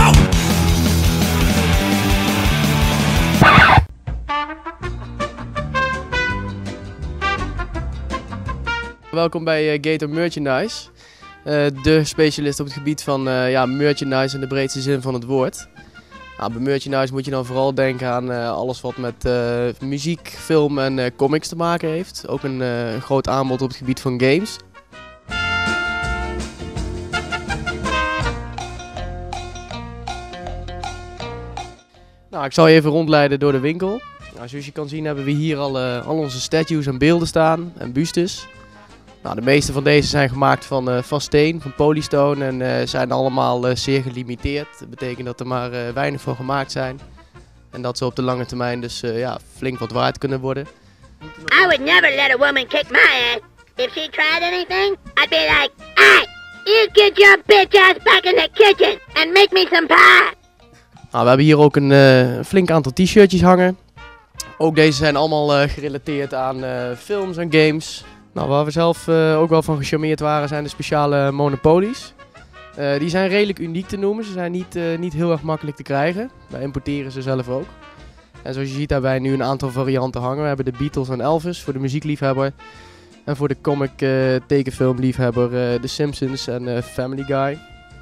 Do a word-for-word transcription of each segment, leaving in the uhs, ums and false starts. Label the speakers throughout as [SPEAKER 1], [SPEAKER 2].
[SPEAKER 1] Welkom bij uh, Gator Merchandise, uh, de specialist op het gebied van uh, ja, merchandise in de breedste zin van het woord. Nou, bij merchandise moet je dan vooral denken aan uh, alles wat met uh, muziek, film en uh, comics te maken heeft. Ook een uh, groot aanbod op het gebied van games. Nou, ik zal je even rondleiden door de winkel. Nou, zoals je kan zien hebben we hier al, uh, al onze statues en beelden staan en bustes. Nou, de meeste van deze zijn gemaakt van, uh, van steen, van polystone en uh, zijn allemaal uh, zeer gelimiteerd. Dat betekent dat er maar uh, weinig van gemaakt zijn. En dat ze op de lange termijn dus uh, ja, flink wat waard kunnen worden.
[SPEAKER 2] I would never let a woman kick my ass. If she tried anything, I'd be like, hey, you get your bitch ass back in the kitchen and make me some pie.
[SPEAKER 1] Nou, we hebben hier ook een uh, flink aantal t-shirtjes hangen. Ook deze zijn allemaal uh, gerelateerd aan uh, films en games. Nou, waar we zelf uh, ook wel van gecharmeerd waren zijn de speciale Monopolies. Uh, die zijn redelijk uniek te noemen, ze zijn niet, uh, niet heel erg makkelijk te krijgen. Wij importeren ze zelf ook. En zoals je ziet hebben wij nu een aantal varianten hangen. We hebben de Beatles en Elvis voor de muziekliefhebber. En voor de comic uh, tekenfilmliefhebber uh, The Simpsons en uh, Family Guy.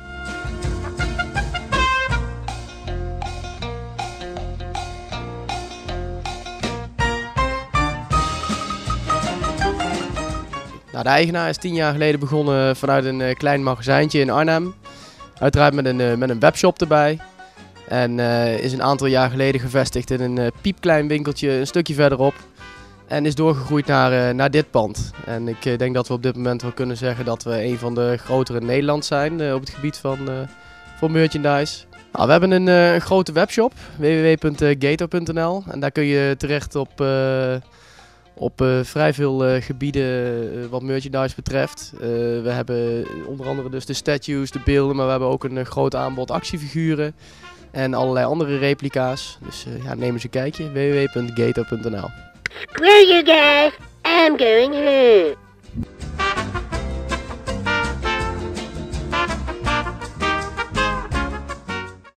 [SPEAKER 1] Nou, de eigenaar is tien jaar geleden begonnen vanuit een uh, klein magazijntje in Arnhem. Uiteraard met een, uh, met een webshop erbij. En uh, is een aantal jaar geleden gevestigd in een uh, piepklein winkeltje een stukje verderop. En is doorgegroeid naar, uh, naar dit pand. En ik uh, denk dat we op dit moment wel kunnen zeggen dat we een van de grotere in Nederland zijn uh, op het gebied van, uh, van merchandise. Nou, we hebben een, uh, een grote webshop, w w w punt gator punt n l. En daar kun je terecht op... Uh, Op uh, vrij veel uh, gebieden uh, wat merchandise betreft. Uh, we hebben onder andere dus de statues, de beelden, maar we hebben ook een uh, groot aanbod actiefiguren en allerlei andere replica's. Dus uh, ja, neem eens een kijkje, w w w punt gator punt n l.
[SPEAKER 2] Screw you guys, I'm going home.